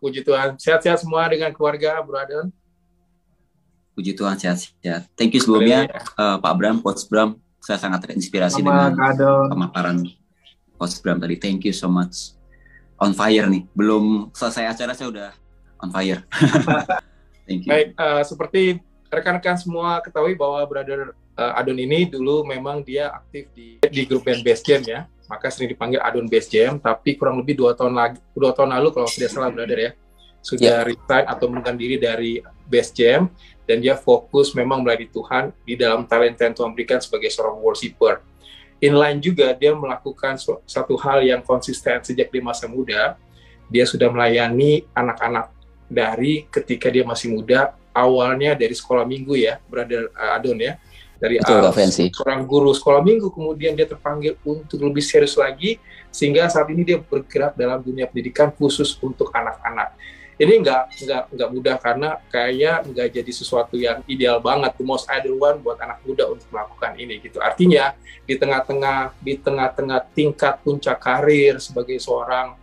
puji Tuhan. Sehat-sehat semua dengan keluarga, Bro Adon? Puji Tuhan, sehat-sehat. Thank you sebelumnya, Pak Bram, Coach Bram. Saya sangat terinspirasi dengan pemaparan Coach Bram tadi. Thank you so much. On fire nih. Belum selesai acara, saya udah on fire. Thank you. Baik, seperti rekan-rekan semua ketahui bahwa Brother Adon ini dulu memang dia aktif di grup band Bass Jam ya. Maka sering dipanggil Adon Bass Jam, tapi kurang lebih 2 tahun lalu kalau tidak salah Brother ya, sudah resign atau mengundurkan diri dari Bass Jam, dan dia fokus memang melayani Tuhan di dalam talenta yang Tuhan berikan sebagai seorang worshiper. Inline juga dia melakukan satu hal yang konsisten sejak di masa muda. Dia sudah melayani anak-anak dari ketika dia masih muda, awalnya dari sekolah minggu ya, Brother Adon ya. Dari seorang guru sekolah minggu, kemudian dia terpanggil untuk lebih serius lagi, sehingga saat ini dia bergerak dalam dunia pendidikan khusus untuk anak-anak. Ini nggak mudah, karena kayak nggak jadi sesuatu yang ideal banget, the most ideal one buat anak muda untuk melakukan ini gitu. Artinya di tengah-tengah tingkat puncak karir sebagai seorang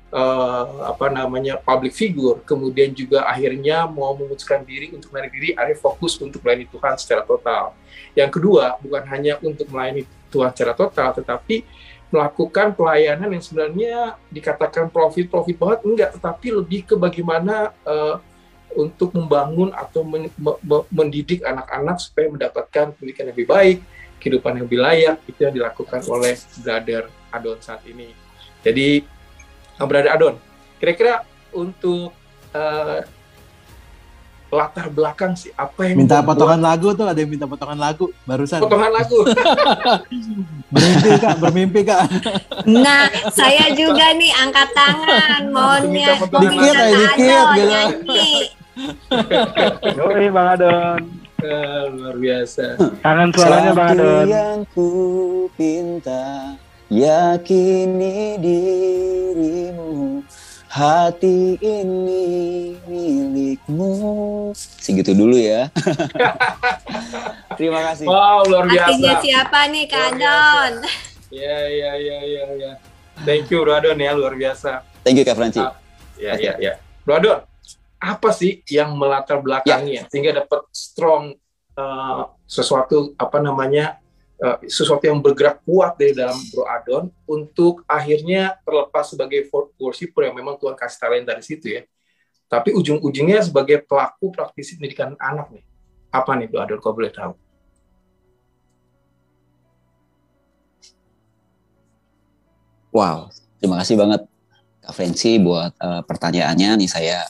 public figure, kemudian juga akhirnya mau memutuskan diri untuk melayani diri, akhirnya fokus untuk melayani Tuhan secara total. Yang kedua, bukan hanya untuk melayani Tuhan secara total, tetapi melakukan pelayanan yang sebenarnya dikatakan profit banget, enggak, tetapi lebih ke bagaimana untuk membangun atau mendidik anak-anak supaya mendapatkan pendidikan yang lebih baik, kehidupan yang lebih layak. Itu yang dilakukan oleh Brother Adon saat ini. Jadi Brother Adon, kira-kira untuk latar belakang sih, apa yang minta potongan lagu tuh, ada yang minta potongan lagu barusan. Potongan lagu. bermimpi kak. Nah, saya juga nih angkat tangan, maunya dikit nyanyi. Yoi Bang Adon. Luar biasa. Kangen suaranya Bang Adon. Yang ku pinta, yakini dirimu, hati ini milikmu. Segitu dulu ya. Terima kasih. Wow, luar biasa. Hatinya siapa nih Kak Adon? Ya. Thank you Bro Adon ya, luar biasa. Thank you Kak Franci. Ya. Bro Adon, apa sih yang melatar belakangnya sehingga dapat strong sesuatu sesuatu yang bergerak kuat dari dalam Bro Adon untuk akhirnya terlepas sebagai worshiper yang memang Tuhan kasih talenta dari situ ya, tapi ujung-ujungnya sebagai pelaku praktisi pendidikan anak nih. Apa nih Bro Adon, kau boleh tahu? Wow, terima kasih banget Kak Franci buat pertanyaannya. Nih saya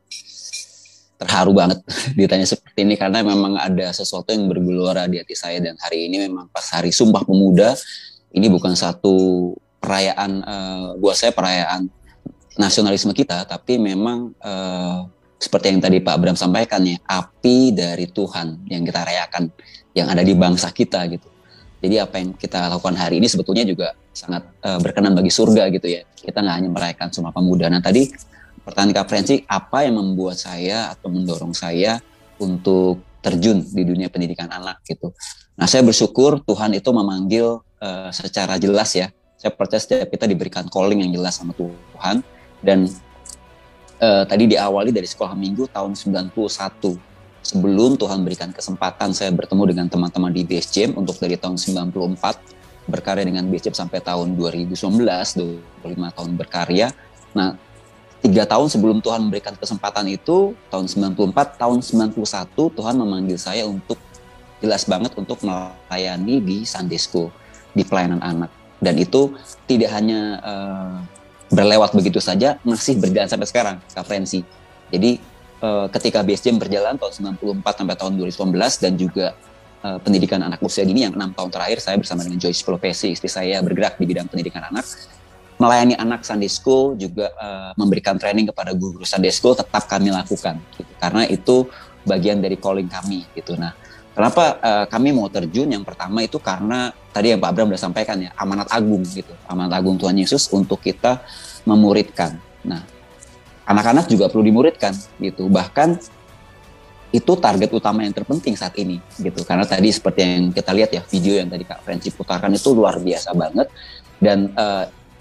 terharu banget ditanya seperti ini, karena memang ada sesuatu yang bergelora di hati saya, dan hari ini memang pas Hari Sumpah Pemuda. Ini bukan satu perayaan, buat saya perayaan nasionalisme kita, tapi memang seperti yang tadi Pak Bram sampaikan ya, api dari Tuhan yang kita rayakan, yang ada di bangsa kita gitu. Jadi apa yang kita lakukan hari ini sebetulnya juga sangat berkenan bagi surga gitu ya. Kita nggak hanya merayakan Sumpah Pemuda. Nah tadi pertanyaan Kak Franci, apa yang membuat saya atau mendorong saya untuk terjun di dunia pendidikan anak gitu. Nah saya bersyukur Tuhan itu memanggil secara jelas ya. Saya percaya setiap kita diberikan calling yang jelas sama Tuhan. Dan tadi diawali dari sekolah minggu tahun 91. Sebelum Tuhan berikan kesempatan saya bertemu dengan teman-teman di Bass Jam untuk dari tahun 94. Berkarya dengan Bass Jam sampai tahun 2019, 25 tahun berkarya. Nah 3 tahun sebelum Tuhan memberikan kesempatan itu, tahun 94, tahun 91, Tuhan memanggil saya untuk jelas banget untuk melayani di Sunday School, di pelayanan anak. Dan itu tidak hanya berlewat begitu saja, masih berjalan sampai sekarang, Kak Franci. Jadi ketika Bass Jam berjalan tahun 94 sampai tahun 2019, dan juga pendidikan anak usia dini yang 6 tahun terakhir, saya bersama dengan Joyce Profesi, istri saya bergerak di bidang pendidikan anak. Melayani anak Sunday School, juga memberikan training kepada guru Sunday School, tetap kami lakukan gitu. Karena itu bagian dari calling kami gitu. Nah, kenapa kami mau terjun? Yang pertama itu karena tadi yang Pak Bram udah sampaikan ya, amanat agung gitu. Amanat agung Tuhan Yesus untuk kita memuridkan. Nah, anak-anak juga perlu dimuridkan gitu. Bahkan itu target utama yang terpenting saat ini gitu. Karena tadi seperti yang kita lihat ya, video yang tadi Kak Franci putarkan itu luar biasa banget. Dan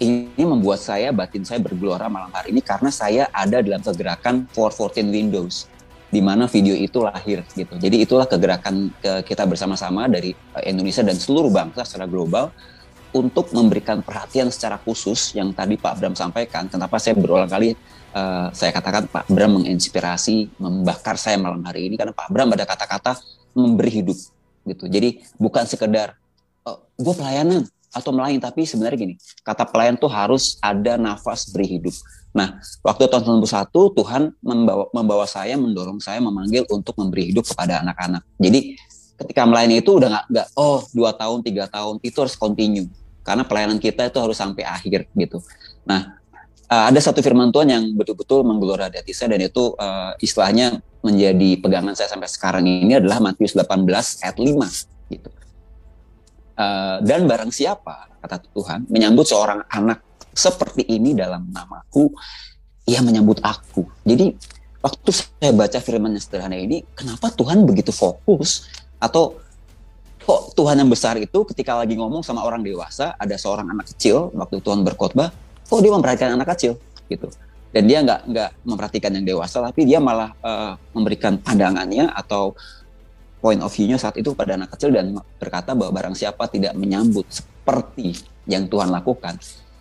ini membuat batin saya bergelora malam hari ini karena saya ada dalam kegerakan 414 Windows, di mana video itu lahir gitu. Jadi itulah kegerakan kita bersama-sama dari Indonesia dan seluruh bangsa secara global untuk memberikan perhatian secara khusus yang tadi Pak Bram sampaikan. Kenapa saya berulang kali saya katakan Pak Bram menginspirasi, membakar saya malam hari ini, karena Pak Bram ada kata-kata memberi hidup gitu. Jadi bukan sekedar gue pelayanan atau melayani, tapi sebenarnya gini, kata pelayan tuh harus ada nafas beri hidup. Nah, waktu tahun 91 Tuhan membawa saya, mendorong saya, memanggil untuk memberi hidup kepada anak-anak. Jadi ketika melayani itu udah nggak 2 tahun, 3 tahun, itu harus continue. Karena pelayanan kita itu harus sampai akhir gitu. Nah, ada satu firman Tuhan yang betul-betul menggelora di hati saya, dan itu istilahnya menjadi pegangan saya sampai sekarang ini adalah Matius 18 ayat 5 gitu. Dan barang siapa, kata Tuhan, menyambut seorang anak seperti ini dalam namaku, ia menyambut aku. Jadi waktu saya baca firman yang sederhana ini, kenapa Tuhan begitu fokus? Atau kok Tuhan yang besar itu ketika lagi ngomong sama orang dewasa, ada seorang anak kecil, waktu Tuhan berkhotbah, kok dia memperhatikan anak kecil gitu. Dan dia nggak memperhatikan yang dewasa, tapi dia malah memberikan pandangannya atau point of view-nya saat itu pada anak kecil, dan berkata bahwa barang siapa tidak menyambut seperti yang Tuhan lakukan,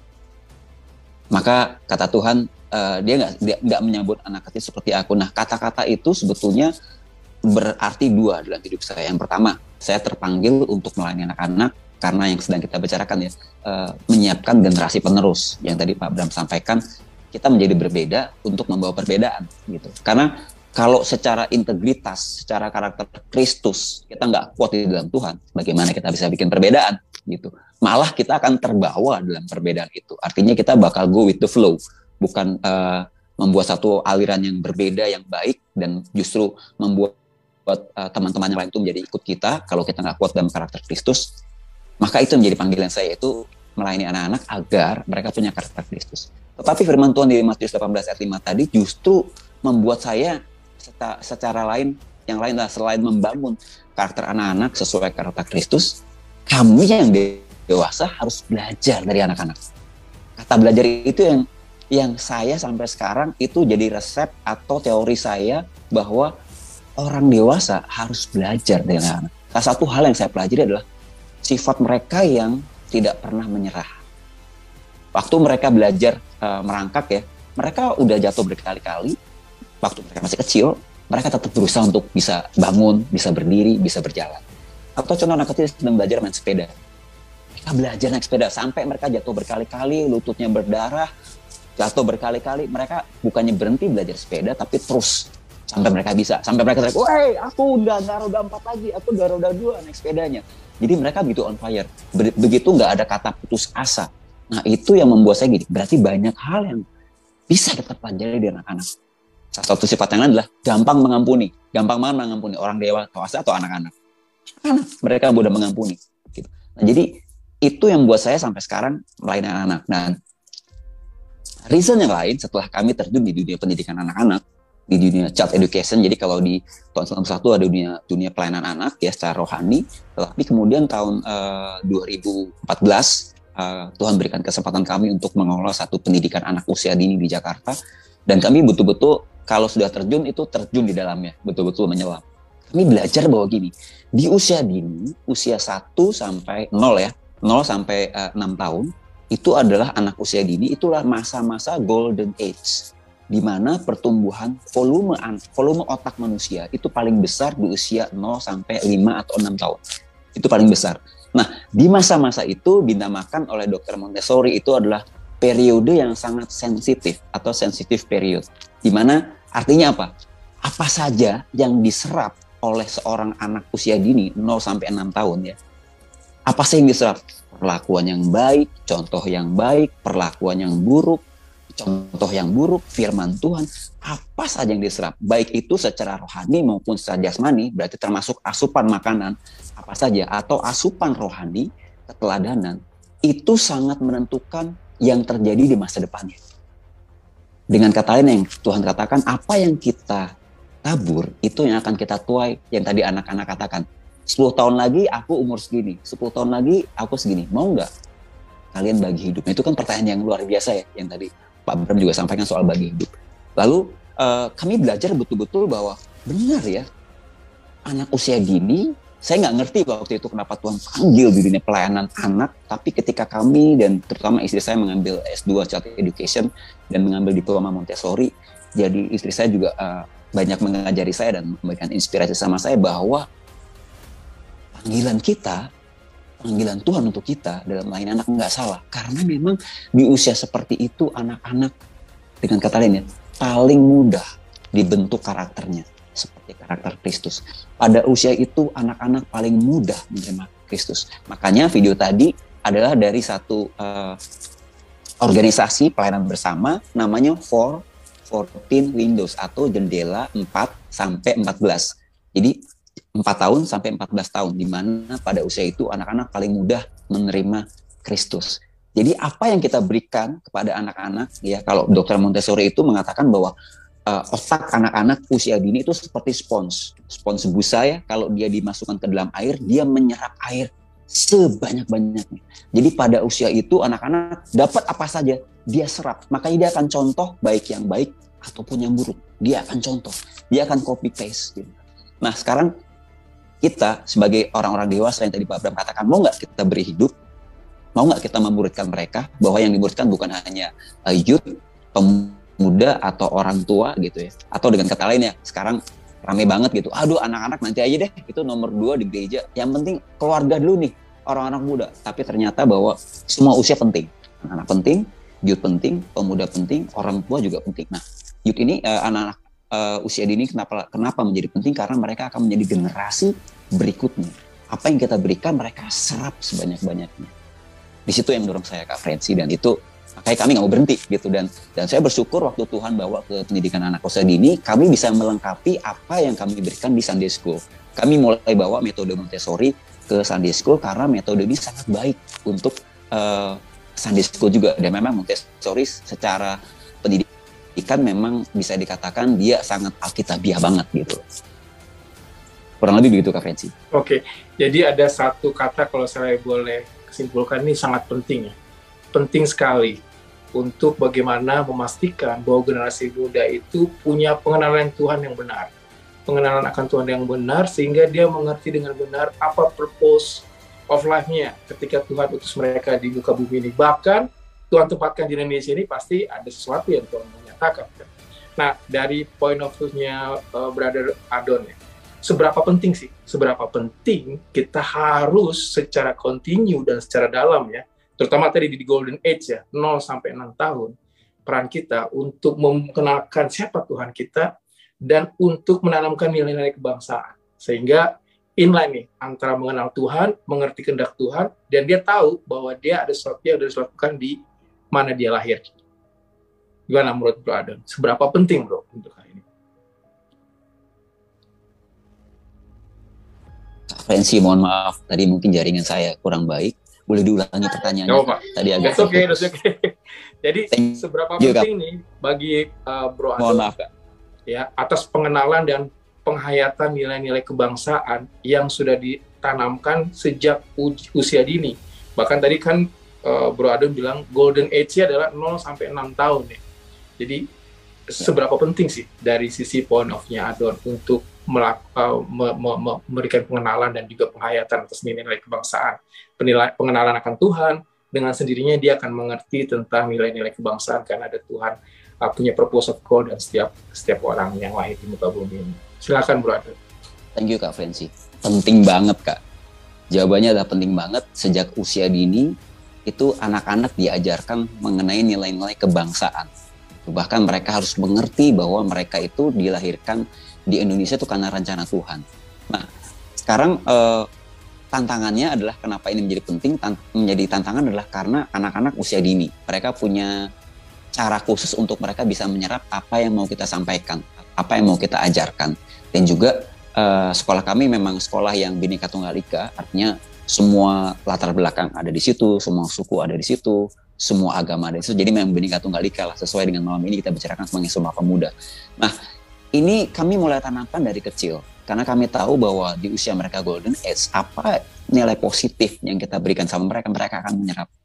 maka kata Tuhan dia nggak menyambut anak kecil seperti aku. Nah, kata-kata itu sebetulnya berarti dua dalam hidup saya. Yang pertama, saya terpanggil untuk melayani anak-anak karena yang sedang kita bicarakan ya, menyiapkan generasi penerus yang tadi Pak Bram sampaikan. Kita menjadi berbeda untuk membawa perbedaan gitu. Karena kalau secara integritas, secara karakter Kristus kita nggak kuat di dalam Tuhan, bagaimana kita bisa bikin perbedaan gitu? Malah kita akan terbawa dalam perbedaan itu. Artinya kita bakal go with the flow, bukan membuat satu aliran yang berbeda yang baik dan justru membuat teman-teman yang lain itu menjadi ikut kita. Kalau kita nggak kuat dalam karakter Kristus, maka itu menjadi panggilan saya, itu melayani anak-anak agar mereka punya karakter Kristus. Tetapi firman Tuhan di Matius 18 ayat 5 tadi justru membuat saya secara lain, yang lain adalah selain membangun karakter anak-anak sesuai karakter Kristus, kami yang dewasa harus belajar dari anak-anak. Kata belajar itu yang saya sampai sekarang itu jadi resep atau teori saya bahwa orang dewasa harus belajar dari anak-anak. Salah satu hal yang saya pelajari adalah sifat mereka yang tidak pernah menyerah. Waktu mereka belajar merangkak ya, mereka udah jatuh berkali-kali. Waktu mereka masih kecil, mereka tetap berusaha untuk bisa bangun, bisa berdiri, bisa berjalan. Atau contoh anak kecil sedang belajar main sepeda. Mereka belajar naik sepeda sampai mereka jatuh berkali-kali, lututnya berdarah, jatuh berkali-kali. Mereka bukannya berhenti belajar sepeda, tapi terus sampai mereka bisa. Sampai mereka teriak, "Woi, aku udah nggak roda 4 lagi, aku udah roda 2 naik sepedanya." Jadi mereka begitu on fire. Begitu nggak ada kata putus asa. Nah, itu yang membuat saya gini, berarti banyak hal yang bisa kita pelajari dari anak-anak. Salah satu sifat yang lain adalah gampang mengampuni. Gampang mana mengampuni? Orang dewasa atau anak-anak? Mereka mudah mengampuni. Gitu. Nah, jadi itu yang buat saya sampai sekarang melayani anak-anak. Nah, reason yang lain setelah kami terjun di dunia pendidikan anak-anak, di dunia child education. Jadi kalau di tahun 1991 ada dunia pelayanan anak ya secara rohani. Tetapi kemudian tahun 2014 Tuhan berikan kesempatan kami untuk mengelola satu pendidikan anak usia dini di Jakarta. Dan kami betul-betul kalau sudah terjun itu terjun di dalamnya, betul-betul menyelam. Kami belajar bahwa gini, di usia dini, usia 1 sampai 0 ya, 0 sampai 6 tahun, itu adalah anak usia dini, itulah masa-masa golden age, di mana pertumbuhan volume otak manusia itu paling besar di usia 0 sampai 5 atau 6 tahun. Itu paling besar. Nah, di masa-masa itu dinamakan oleh Dr. Montessori itu adalah periode yang sangat sensitif atau sensitive period. Di mana artinya apa? Apa saja yang diserap oleh seorang anak usia dini 0 sampai 6 tahun ya. Apa sih yang diserap? Perlakuan yang baik, contoh yang baik, perlakuan yang buruk, contoh yang buruk, firman Tuhan, apa saja yang diserap. Baik itu secara rohani maupun secara jasmani, berarti termasuk asupan makanan, apa saja, atau asupan rohani, keteladanan, itu sangat menentukan yang terjadi di masa depannya. Dengan kata lain yang Tuhan katakan, apa yang kita tabur, itu yang akan kita tuai. Yang tadi anak-anak katakan, 10 tahun lagi aku umur segini, 10 tahun lagi aku segini. Mau nggak? kalian bagi hidup? Nah, itu kan pertanyaan yang luar biasa ya, yang tadi Pak Bram juga sampaikan soal bagi hidup. Lalu kami belajar betul-betul bahwa benar ya, anak usia dini, saya nggak ngerti waktu itu kenapa Tuhan panggil di dunia pelayanan anak, tapi ketika kami dan terutama istri saya mengambil S2 Child Education dan mengambil diploma Montessori, jadi istri saya juga banyak mengajari saya dan memberikan inspirasi sama saya bahwa panggilan Tuhan untuk kita dalam melayani anak nggak salah. Karena memang di usia seperti itu anak-anak, dengan kata lain ya, paling mudah dibentuk karakternya seperti karakter Kristus. Pada usia itu anak-anak paling mudah menerima Kristus. Makanya video tadi adalah dari satu organisasi pelayanan bersama namanya 14 Windows atau jendela 4 sampai 14. Jadi 4 tahun sampai 14 tahun, di mana pada usia itu anak-anak paling mudah menerima Kristus. Jadi apa yang kita berikan kepada anak-anak, ya kalau Dr. Montessori itu mengatakan bahwa otak anak-anak usia dini itu seperti spons busa ya, kalau dia dimasukkan ke dalam air, dia menyerap air sebanyak-banyaknya. Jadi pada usia itu anak-anak dapat apa saja, dia serap. Makanya dia akan contoh baik yang baik ataupun yang buruk. Dia akan contoh, dia akan copy paste. Gitu. Nah sekarang kita sebagai orang-orang dewasa yang tadi Pak Bram katakan, mau nggak kita beri hidup? Mau nggak kita memuridkan mereka? Bahwa yang dimuridkan bukan hanya youth, pemuda atau orang tua gitu ya. Atau dengan kata lain ya, sekarang rame banget gitu. Aduh anak-anak nanti aja deh, itu nomor 2 di gereja. Yang penting keluarga dulu nih, orang-anak muda. Tapi ternyata bahwa semua usia penting. Anak-anak penting, youth penting, pemuda penting, orang tua juga penting. Nah, youth ini anak-anak usia dini kenapa menjadi penting? Karena mereka akan menjadi generasi berikutnya. Apa yang kita berikan mereka serap sebanyak-banyaknya. Di situ yang mendorong saya Kak Frenzy, dan itu makanya kami nggak mau berhenti gitu, dan saya bersyukur waktu Tuhan bawa ke pendidikan anak usia dini, kami bisa melengkapi apa yang kami berikan di Sunday School. Kami mulai bawa metode Montessori ke Sunday School karena metode ini sangat baik untuk Sunday School juga, dan memang Montessori secara pendidikan memang bisa dikatakan dia sangat alkitabiah banget gitu. Kurang lebih begitu Kak Frenzy. Oke, jadi ada satu kata kalau saya boleh simpulkan, ini sangat penting ya. Penting sekali untuk bagaimana memastikan bahwa generasi muda itu punya pengenalan Tuhan yang benar. Pengenalan akan Tuhan yang benar sehingga dia mengerti dengan benar apa purpose of life-nya ketika Tuhan utus mereka di muka bumi ini. Bahkan Tuhan tempatkan di Indonesia ini pasti ada sesuatu yang Tuhan menyatakan. Nah, dari point of view-nya Brother Adon ya, seberapa penting sih? Seberapa penting kita harus secara kontinu dan secara dalam ya, terutama tadi di Golden Age ya, 0 sampai 6 tahun, peran kita untuk mengenalkan siapa Tuhan kita dan untuk menanamkan nilai-nilai kebangsaan. Sehingga inline nih, antara mengenal Tuhan, mengerti kehendak Tuhan, dan dia tahu bahwa dia ada sesuatu yang harus dilakukan di mana dia lahir. Gimana menurut Bro Adon? Seberapa penting Bro untuk hal ini? Frenzy, mohon maaf, tadi mungkin jaringan saya kurang baik. Boleh diulangi pertanyaannya? Nggak, Pak. Tadi agak Oke. Jadi seberapa penting nih bagi Bro Adon, mohon maaf, Kak. Ya, atas pengenalan dan penghayatan nilai-nilai kebangsaan yang sudah ditanamkan sejak usia dini. Bahkan tadi kan Bro Adon bilang Golden Age-nya adalah 0 sampai 6 tahun ya. Jadi seberapa penting sih dari sisi point of-nya Adon untuk memberikan pengenalan dan juga penghayatan atas nilai-nilai kebangsaan, pengenalan akan Tuhan, dengan sendirinya dia akan mengerti tentang nilai-nilai kebangsaan karena ada Tuhan punya purpose of God dan setiap orang yang lahir di muka bumi ini. Silakan Bro Adon. Thank you Kak Frenzy. Penting banget Kak. Jawabannya adalah penting banget. Sejak usia dini itu anak-anak diajarkan mengenai nilai-nilai kebangsaan. Bahkan mereka harus mengerti bahwa mereka itu dilahirkan di Indonesia itu karena rencana Tuhan. Nah, sekarang tantangannya adalah kenapa ini menjadi penting, menjadi tantangan adalah karena anak-anak usia dini. Mereka punya cara khusus untuk mereka bisa menyerap apa yang mau kita sampaikan, apa yang mau kita ajarkan. Dan juga sekolah kami memang sekolah yang Bhinneka Tunggal Ika, artinya semua latar belakang ada di situ, semua suku ada di situ, semua agama ada di situ. Jadi memang Bhinneka Tunggal Ika lah, sesuai dengan malam ini kita bicarakan sebagai Sumpah Pemuda. Nah, ini kami mulai tanamkan dari kecil, karena kami tahu bahwa di usia mereka Golden Age, apa nilai positif yang kita berikan sama mereka, mereka akan menyerap.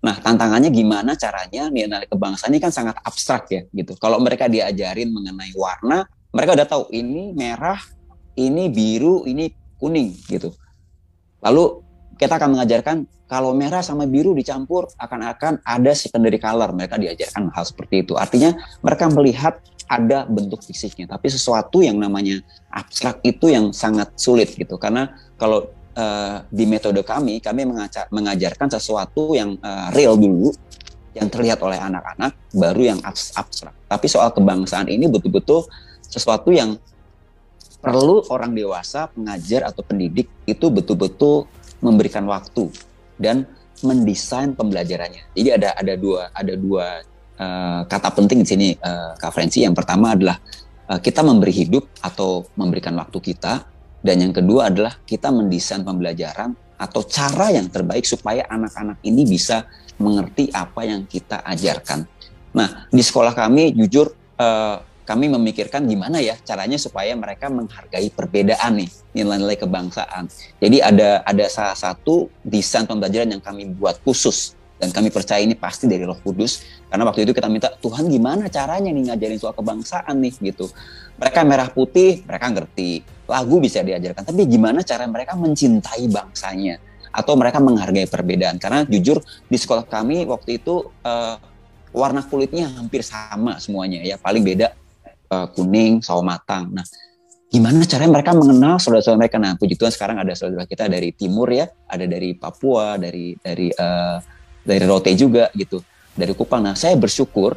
Nah, tantangannya gimana caranya nilai-nilai kebangsaan ini kan sangat abstrak ya gitu. Kalau mereka diajarin mengenai warna, mereka udah tahu ini merah, ini biru, ini kuning gitu. Lalu kita akan mengajarkan kalau merah sama biru dicampur akan ada secondary color. Mereka diajarkan hal seperti itu. Artinya mereka melihat ada bentuk fisiknya, tapi sesuatu yang namanya abstrak itu yang sangat sulit gitu. Karena kalau di metode kami mengajarkan sesuatu yang real dulu, yang terlihat oleh anak-anak, baru yang abstrak. Tapi soal kebangsaan ini betul-betul sesuatu yang perlu orang dewasa, pengajar atau pendidik itu betul-betul memberikan waktu dan mendesain pembelajarannya. Jadi ada dua kata penting di sini, Kak Frenzy. Yang pertama adalah kita memberi hidup atau memberikan waktu kita. Dan yang kedua adalah kita mendesain pembelajaran atau cara yang terbaik supaya anak-anak ini bisa mengerti apa yang kita ajarkan. Nah, di sekolah kami jujur kami memikirkan gimana ya caranya supaya mereka menghargai perbedaan nih, nilai-nilai kebangsaan. Jadi ada salah satu desain pembelajaran yang kami buat khusus. Dan kami percaya ini pasti dari Roh Kudus. Karena waktu itu kita minta, Tuhan gimana caranya nih ngajarin soal kebangsaan nih gitu. Mereka merah putih, mereka ngerti. Lagu bisa diajarkan. Tapi gimana cara mereka mencintai bangsanya. Atau mereka menghargai perbedaan. Karena jujur di sekolah kami waktu itu warna kulitnya hampir sama semuanya. Ya paling beda kuning, sawo matang. Nah gimana caranya mereka mengenal saudara-saudara mereka. Nah puji Tuhan sekarang ada saudara kita dari timur ya. Ada dari Papua, dari Rote juga gitu, dari Kupang. Nah, saya bersyukur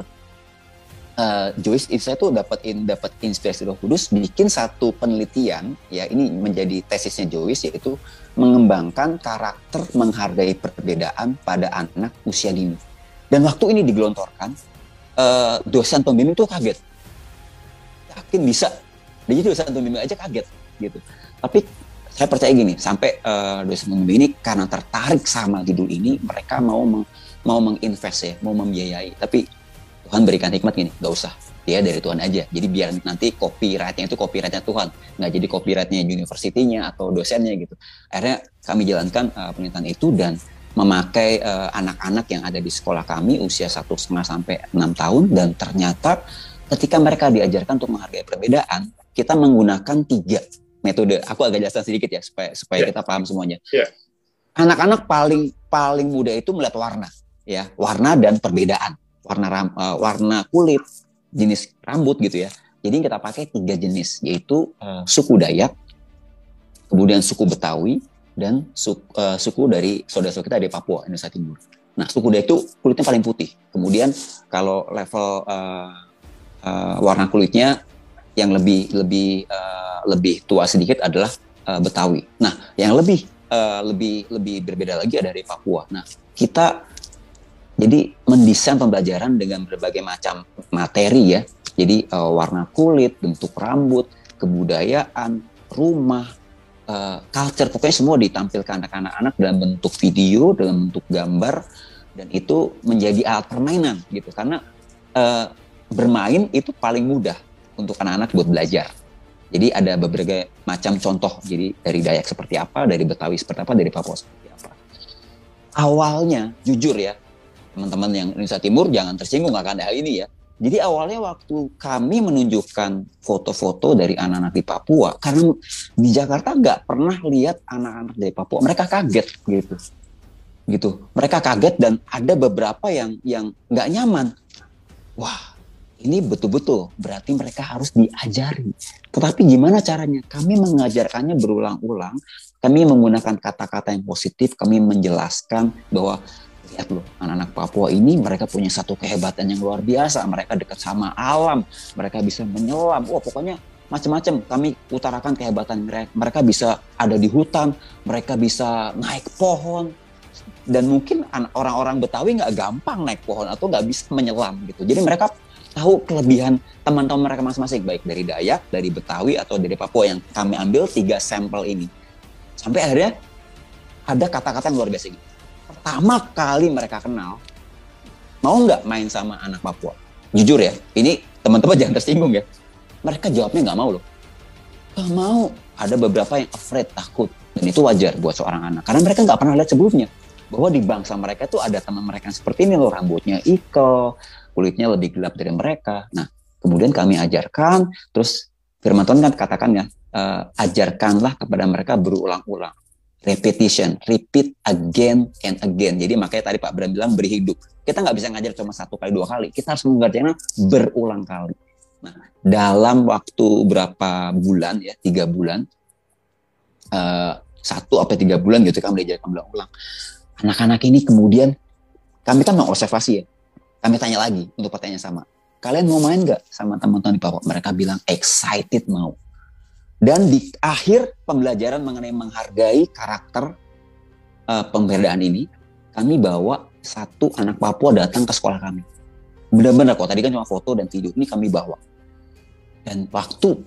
Joyce, saya tuh dapat inspirasi Roh Kudus bikin satu penelitian ya, ini menjadi tesisnya Joyce, yaitu mengembangkan karakter menghargai perbedaan pada anak usia dini. Dan waktu ini digelontorkan, dosen pembimbing tuh kaget, yakin bisa. Jadi dosen pembimbing aja kaget gitu. Tapi saya percaya gini, sampai dosen pembimbing ini karena tertarik sama judul ini, mereka mau menginvest ya, mau membiayai. Tapi Tuhan berikan hikmat gini, gak usah, dia dari Tuhan aja. Jadi biar nanti copyrightnya itu copyrightnya Tuhan, nggak jadi copyrightnya universitinya atau dosennya gitu. Akhirnya kami jalankan penelitian itu dan memakai anak-anak yang ada di sekolah kami usia 1,5 sampai 6 tahun, dan ternyata ketika mereka diajarkan untuk menghargai perbedaan, kita menggunakan 3 metode. Aku agak jelaskan sedikit ya supaya kita paham semuanya. Anak-anak paling muda itu melihat warna, ya, warna dan perbedaan, warna kulit, jenis rambut gitu ya. Jadi kita pakai 3 jenis, yaitu suku Dayak, kemudian suku Betawi, dan suku dari saudara-saudara kita dari Papua, Indonesia Timur. Nah, suku Dayak itu kulitnya paling putih. Kemudian kalau level warna kulitnya yang lebih tua sedikit adalah Betawi. Nah, yang lebih berbeda lagi ada dari Papua. Nah, kita jadi mendesain pembelajaran dengan berbagai macam materi ya. Jadi warna kulit, bentuk rambut, kebudayaan, rumah, culture, pokoknya semua ditampilkan anak-anak dalam bentuk video, dalam bentuk gambar, dan itu menjadi alat permainan gitu. Karena bermain itu paling mudah untuk anak-anak buat belajar. Jadi ada berbagai macam contoh. Jadi dari Dayak seperti apa, dari Betawi seperti apa, dari Papua seperti apa. Awalnya, jujur ya, teman-teman yang Indonesia Timur jangan tersinggung akan hal ini ya. Jadi awalnya waktu kami menunjukkan foto-foto dari anak-anak di Papua, karena di Jakarta nggak pernah lihat anak-anak dari Papua, mereka kaget gitu. Mereka kaget dan ada beberapa yang nggak nyaman. Wah, ini betul-betul berarti mereka harus diajari. Tetapi gimana caranya? Kami mengajarkannya berulang-ulang. Kami menggunakan kata-kata yang positif. Kami menjelaskan bahwa lihat loh, anak-anak Papua ini mereka punya satu kehebatan yang luar biasa. Mereka dekat sama alam. Mereka bisa menyelam. Wah, pokoknya macam-macam. Kami utarakan kehebatan mereka. Mereka bisa ada di hutan. Mereka bisa naik pohon. Dan mungkin orang-orang Betawi nggak gampang naik pohon atau nggak bisa menyelam gitu. Jadi mereka tahu kelebihan teman-teman mereka masing-masing, baik dari Dayak, dari Betawi, atau dari Papua, yang kami ambil 3 sampel ini. Sampai akhirnya ada kata-kata yang luar biasa gitu. Pertama kali mereka kenal, mau nggak main sama anak Papua? Jujur ya, ini teman-teman jangan tersinggung ya. Mereka jawabnya nggak mau loh. Nggak mau. Ada beberapa yang afraid, takut. Dan itu wajar buat seorang anak. Karena mereka nggak pernah lihat sebelumnya bahwa di bangsa mereka tuh ada teman mereka yang seperti ini loh, rambutnya iko, kulitnya lebih gelap dari mereka. Nah, kemudian kami ajarkan, terus firman Tuhan kan katakan ya, ajarkanlah kepada mereka berulang-ulang. Repetition, repeat again and again. Jadi makanya tadi Pak Bram bilang beri hidup. Kita nggak bisa ngajar cuma 1 kali 2 kali. Kita harus mengajarnya berulang kali. Nah, dalam waktu berapa bulan ya, 3 bulan, 1 atau 3 bulan gitu kami diajarkan berulang-ulang. Anak-anak ini kemudian, kami kan mengobservasi ya. Kami tanya lagi untuk pertanyaan sama. Kalian mau main nggak sama teman-teman di bawah? Mereka bilang excited mau. Dan di akhir pembelajaran mengenai menghargai karakter pemberdayaan ini, kami bawa 1 anak Papua datang ke sekolah kami. Benar-benar kok, tadi kan cuma foto dan video, ini kami bawa. Dan waktu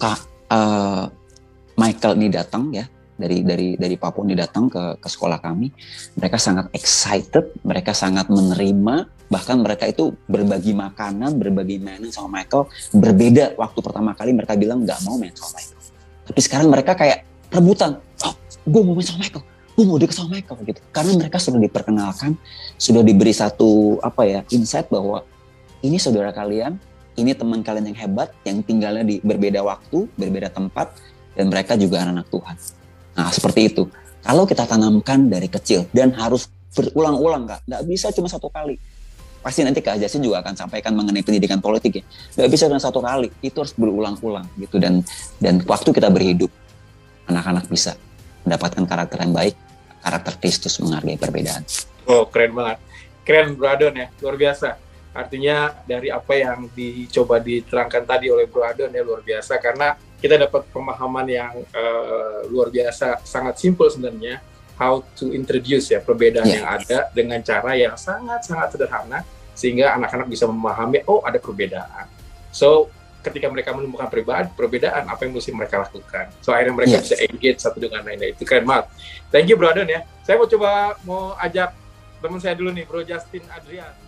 Michael ini datang ya, dari Papua ini datang ke sekolah kami, mereka sangat excited, mereka sangat menerima, bahkan mereka itu berbagi makanan, berbagi mainan sama Michael. Berbeda waktu pertama kali mereka bilang nggak mau main sama Michael. Tapi sekarang mereka kayak rebutan, oh gue mau main sama Michael, gue mau deket sama Michael gitu. Karena mereka sudah diperkenalkan, sudah diberi satu insight bahwa ini saudara kalian, ini teman kalian yang hebat, yang tinggalnya di berbeda waktu, berbeda tempat, dan mereka juga anak-anak Tuhan. Nah seperti itu. Kalau kita tanamkan dari kecil dan harus berulang-ulang, nggak bisa cuma 1 kali. Pasti nanti Kak Jasin juga akan sampaikan mengenai pendidikan politik ya. Nggak bisa dengan 1 kali, itu harus berulang-ulang gitu. Dan waktu kita berhidup, anak-anak bisa mendapatkan karakter yang baik, karakter Kristus menghargai perbedaan. Oh keren banget, keren Bro Adon ya, luar biasa. Artinya dari apa yang dicoba diterangkan tadi oleh Bro Adon ya luar biasa, karena kita dapat pemahaman yang luar biasa, sangat simpel sebenarnya. How to introduce ya perbedaan yang ada dengan cara yang sangat-sangat sederhana sehingga anak-anak bisa memahami oh ada perbedaan. So ketika mereka menemukan perbedaan apa yang mesti mereka lakukan. So akhirnya mereka bisa engage satu dengan lainnya. Itu keren banget. Thank you Bro Adon ya. Saya mau ajak teman saya dulu nih Bro Justin Adrian.